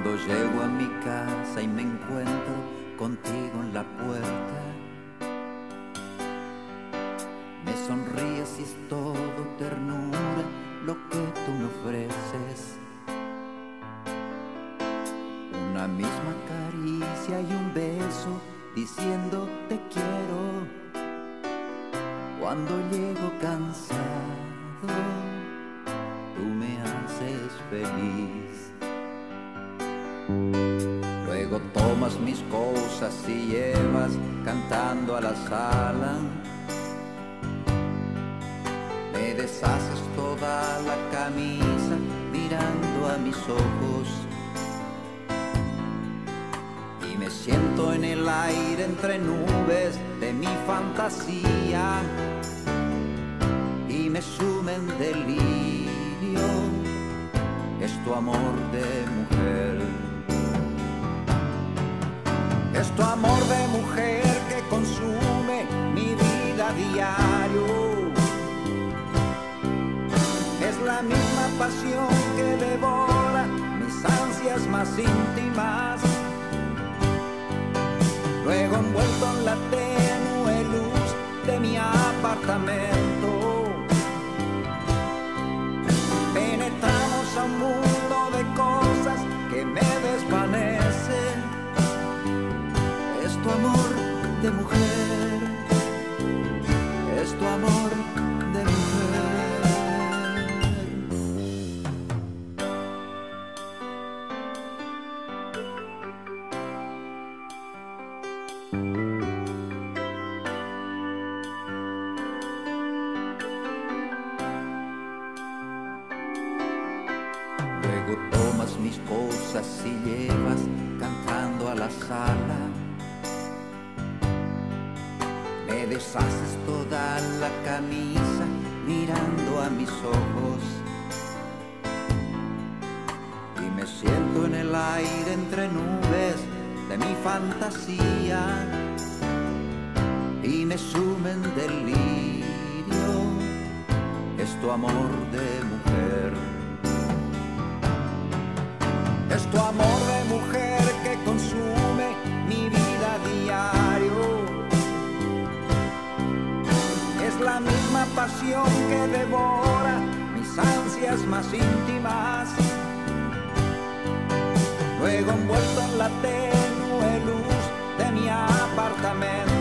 Cuando llego a mi casa y me encuentro contigo en la puerta, me sonríes y es todo ternura lo que tú me ofreces. Una misma caricia y un beso diciendo te quiero. Cuando llego cansado, tú me haces feliz. Luego tomas mis cosas y llevas cantando a la sala. Me deshaces toda la camisa mirando a mis ojos. Y me siento en el aire entre nubes de mi fantasía. Y me sume en delirio, es tu amor de mujer. Es tu amor de mujer que consume mi vida a diario. Es la misma pasión que devora mis ansias más íntimas. Luego envuelto en la tenue luz de mi apartamento, penetramos a un mundo de cosas que me desvanecen. Es tu amor de mujer, es tu amor de mujer. Luego tomas mis cosas y llevas cantando a la sala. Me deshaces toda la camisa mirando a mis ojos. Y me siento en el aire entre nubes de mi fantasía. Y me sume en delirio, es tu amor de mujer. Es tu amor de mujer que consume mi vida a diario. Es la misma pasión que devora mis ansias más íntimas. Luego envuelto en la tenue luz de mi apartamento,